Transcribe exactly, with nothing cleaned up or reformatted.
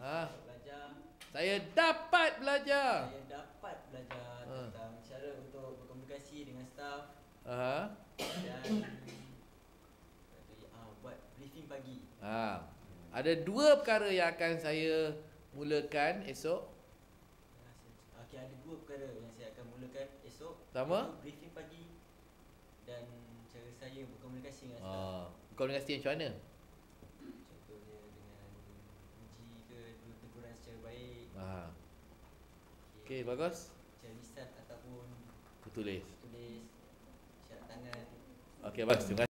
Ha. belajar. Saya dapat belajar. Saya dapat belajar Ha. tentang cara untuk berkomunikasi dengan staf Ha. dan ah, buat briefing pagi. Ha. Ada dua perkara yang akan saya mulakan esok. Okey, ada dua perkara yang saya akan mulakan esok. Pertama, briefing pagi dan cara saya berkomunikasi dengan ha, staf. komunikasi macam mana? Contohnya dengan uji ke teguran secara baik. Ha. Okey, bagus. Secara lisan ataupun Tulis. tulis, syarat tangan. Okey, bagus. Terima kasih.